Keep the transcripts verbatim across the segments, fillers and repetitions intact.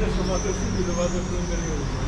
Adesso vado subito, vado a prendere uno.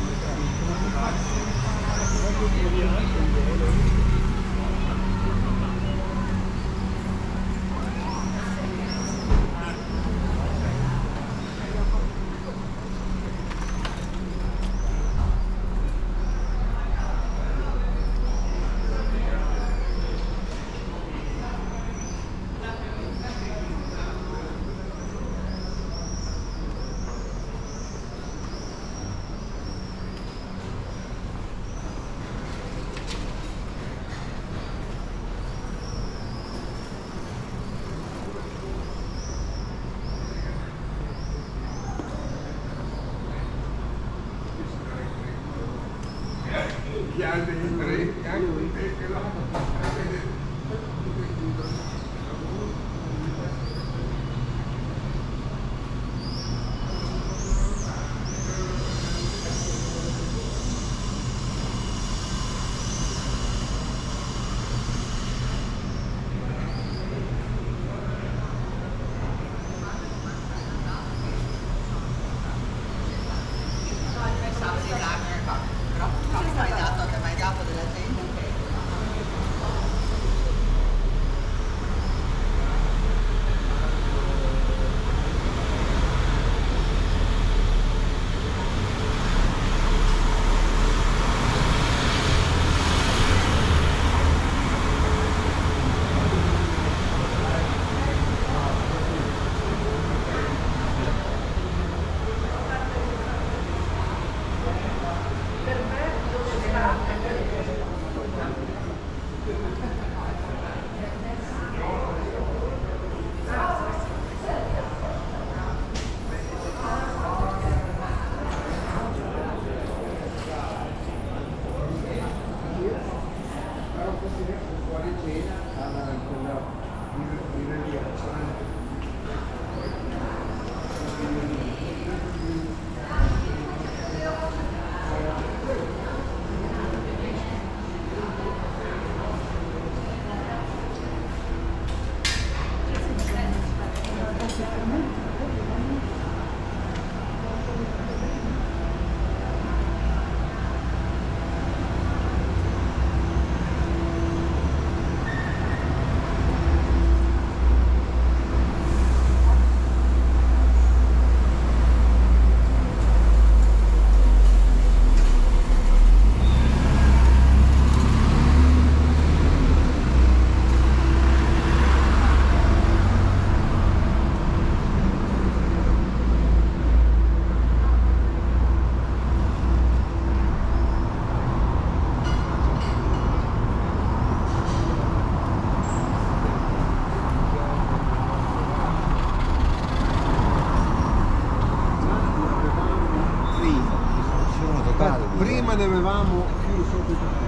Prima ne avevamo più sotto.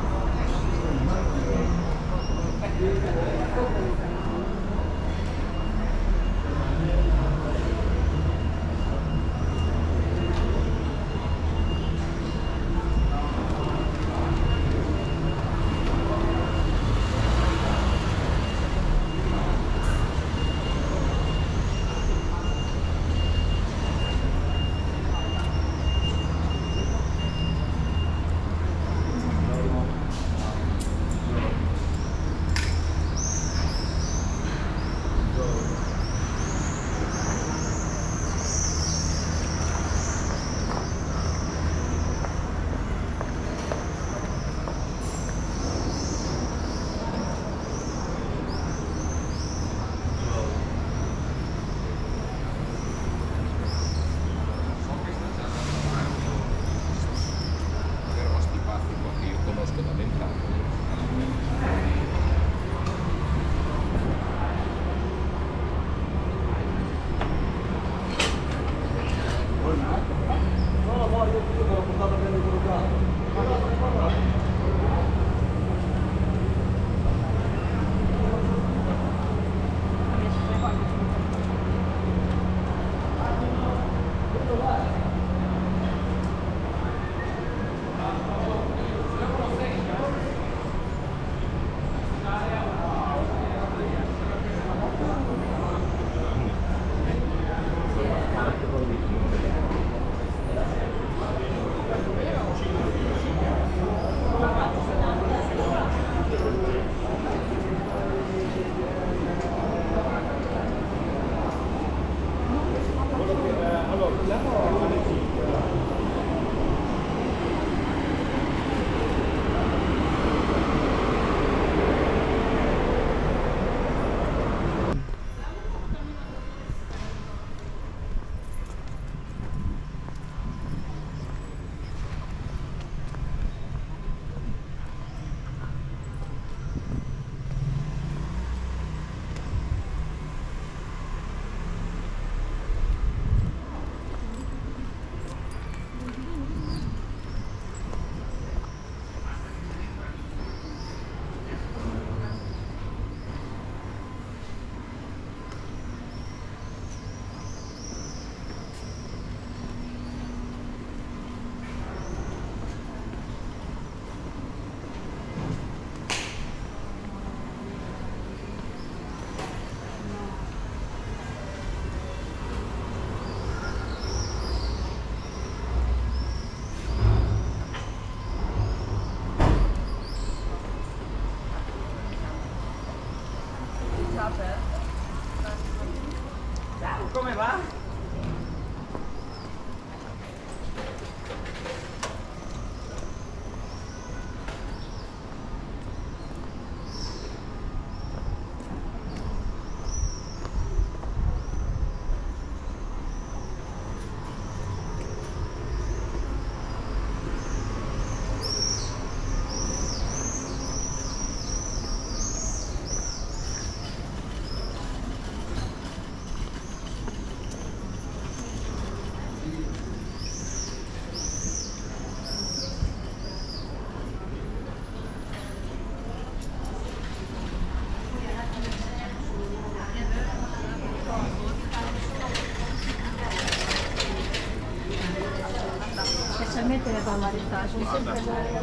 mettere da una città, c'è sempre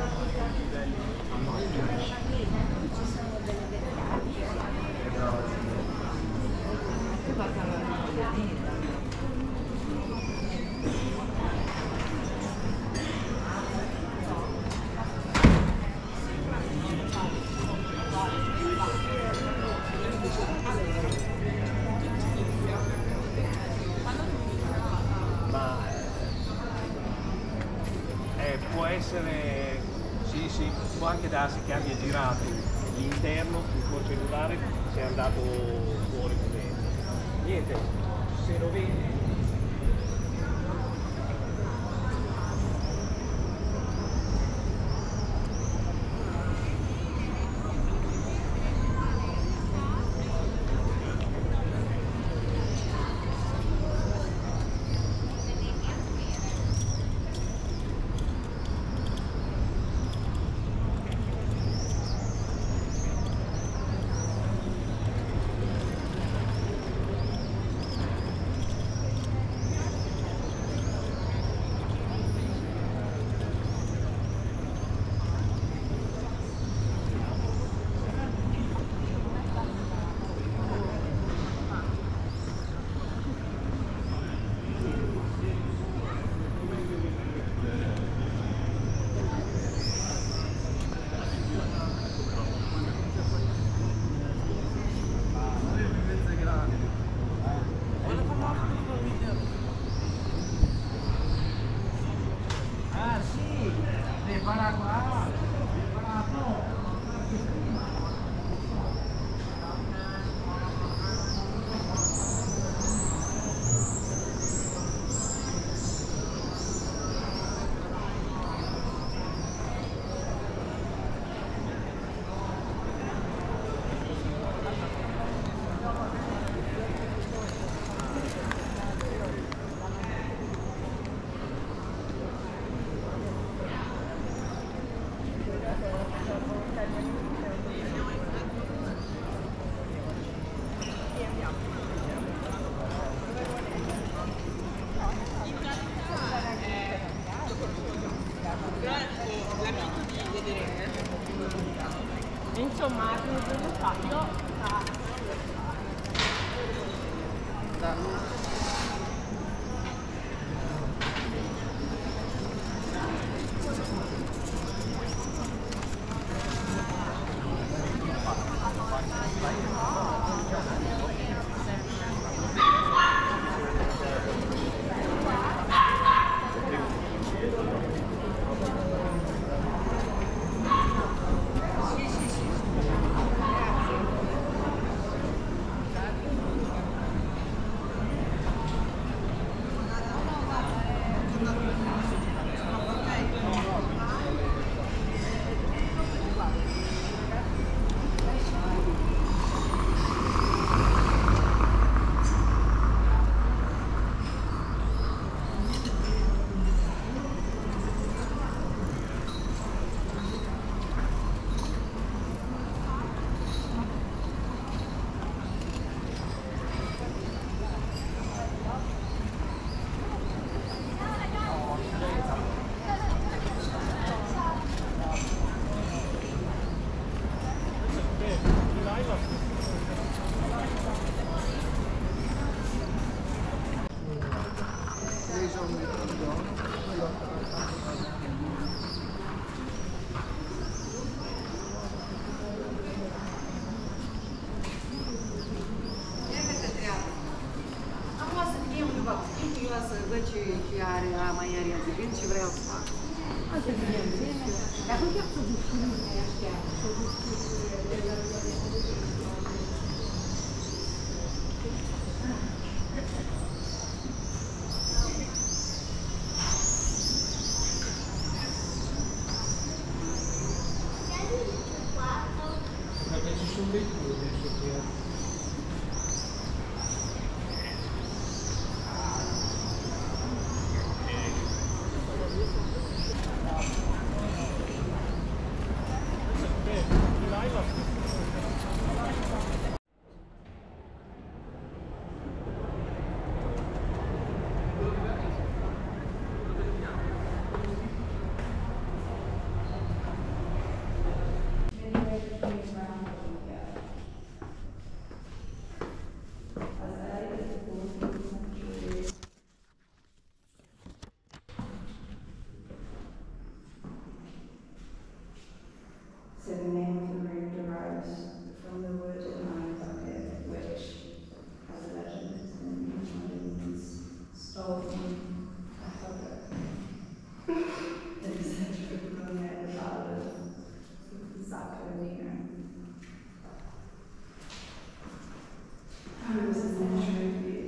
può essere, sì sì, può anche darsi che abbia girato l'interno sul tuo cellulare se è andato fuori di dentro. Niente, se lo vedi. insomma, il fatto ci chiare la maglia di che ci vreau sta. Anche se la cosa perché ci sono dei tour adesso che the name of the room derives from the word Naivake, which, as a legend, in English means stole from a hugger. It is said to have grown near the ballad of Zaccharinina. It was an injury.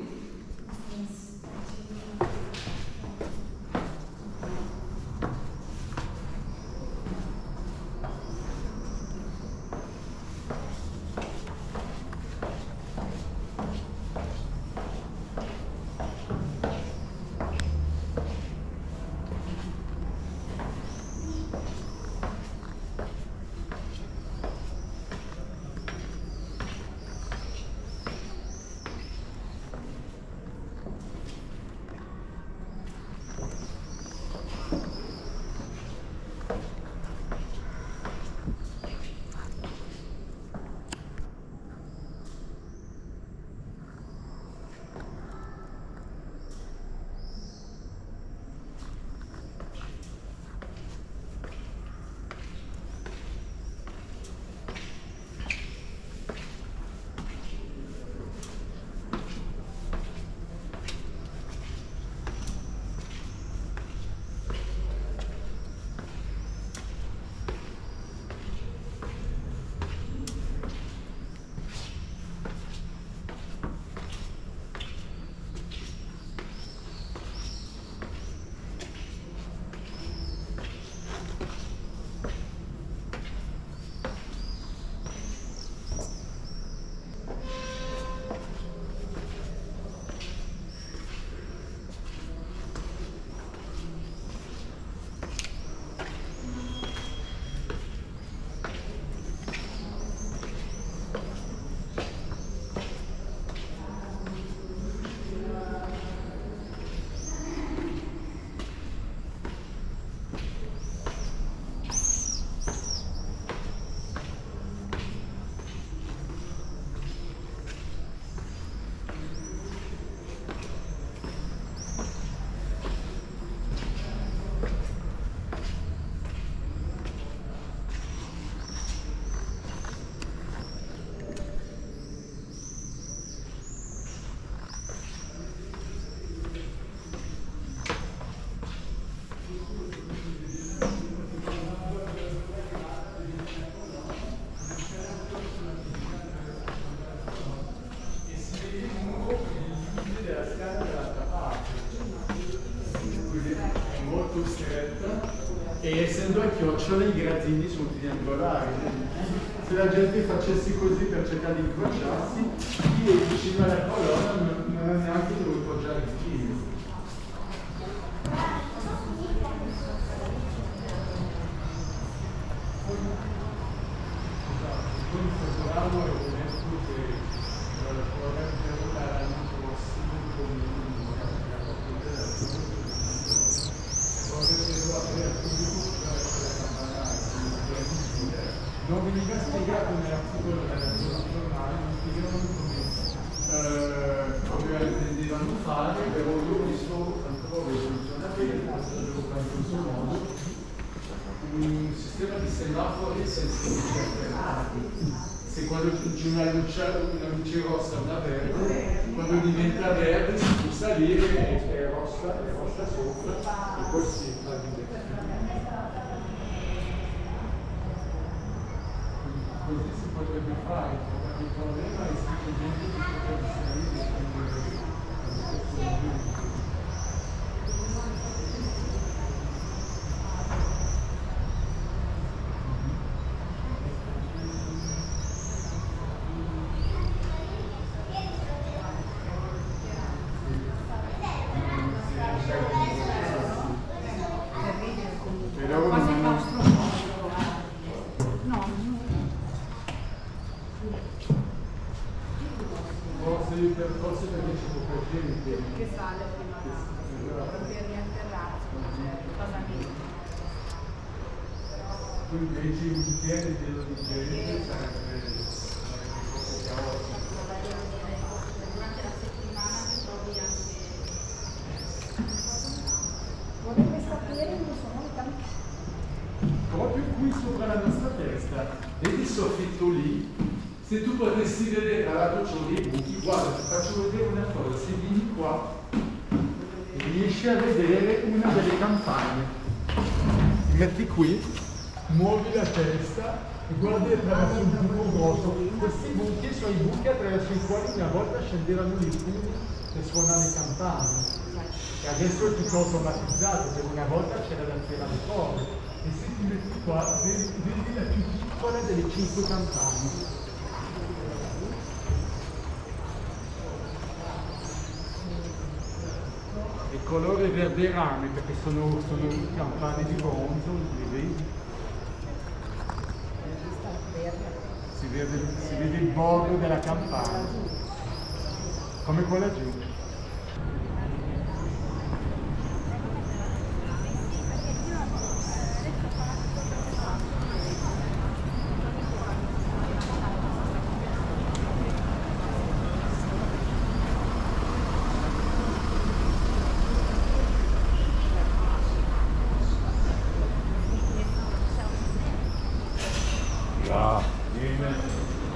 E essendo a chiocciola i gradini sono triangolari. Se la gente facesse così per cercare di incrociarsi, chi è vicino alla colonna non, non ha neanche dove poggiare il piede. Non veniva spiegato nell'articolo della giornale, non spiegavano come, eh, come intendevano fare, però io ho visto tante volte funzionare in questo modo un sistema di semafori senza luci alternati. Se quando c'è una luce, una luce rossa o una verde, quando diventa verde si può salire e è rossa, è rossa sopra e poi si fa di così si potrebbe fare, il problema è semplicemente di poter salire e quindi forse perché ci può piacere il tempo. Che sale prima per riatterrarsi, cosa mia. Tu invece un bicchiere pieno di gente sarebbe poco caotico. Durante la settimana mi trovi anche... Vorrei sapere, non sono tanti. proprio qui sopra la nostra testa. Vedi il soffitto lì? Se tu potessi vedere dal lato c'ho dei buchi, guarda, ti faccio vedere una cosa, se vieni qua riesci a vedere una delle campane. Ti metti qui, muovi la testa e guardi attraverso un buco grosso. Questi buchi sono i buchi attraverso i quali una volta scendevano i fumi per suonare le campane. E adesso è tutto automatizzato, perché una volta c'era da tirare le corde. E se ti metti qua, vedi, vedi la più piccola delle cinque campane. Il colore verde rame, perché sono, sono campane di bronzo, li vedi? Si vede, si vede il bordo della campana, come quella giù. Ah, bene.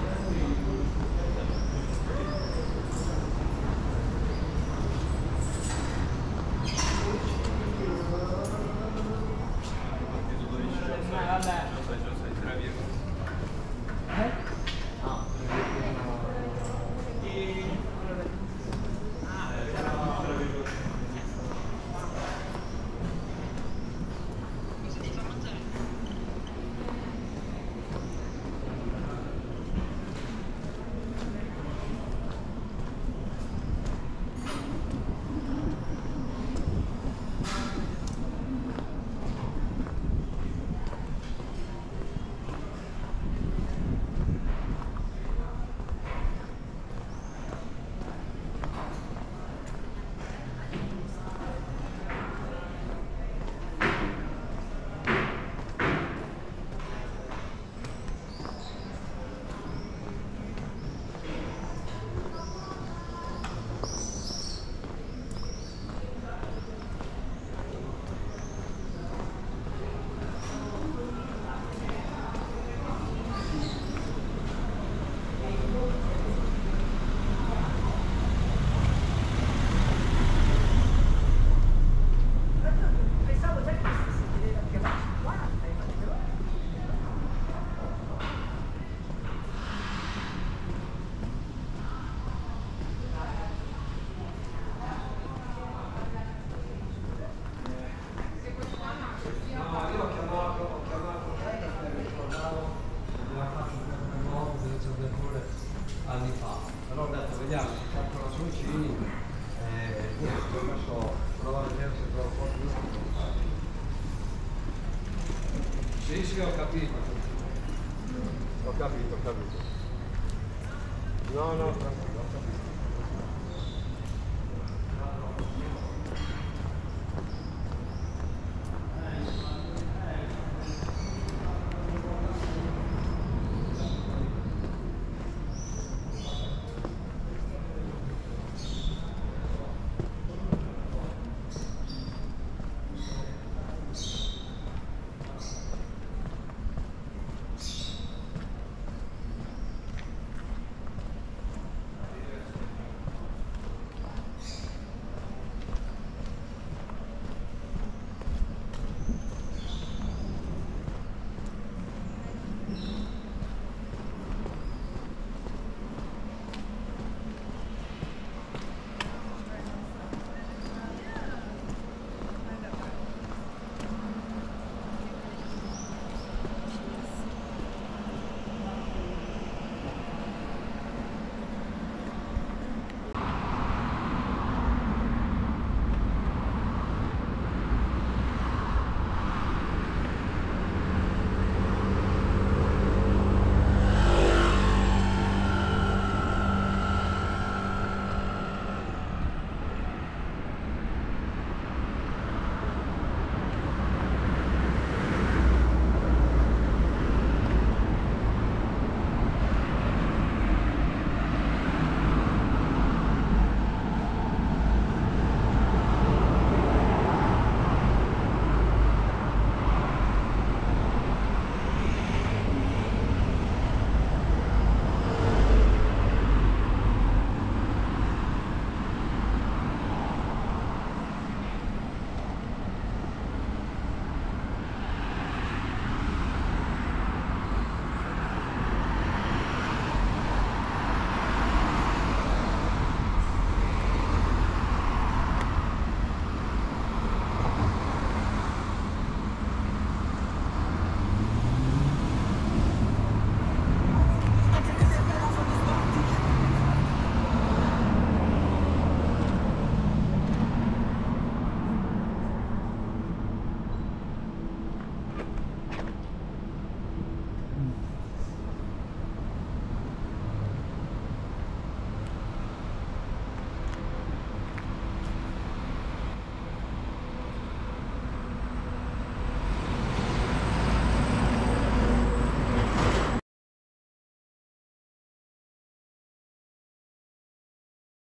Anni fa, però ho detto vediamo, faccio la Soncini e niente, ho messo prova a vedere se trovo qualcosa. Sì, sì, ho capito. Ho capito, ho capito. No, no, tranquillo, ho capito.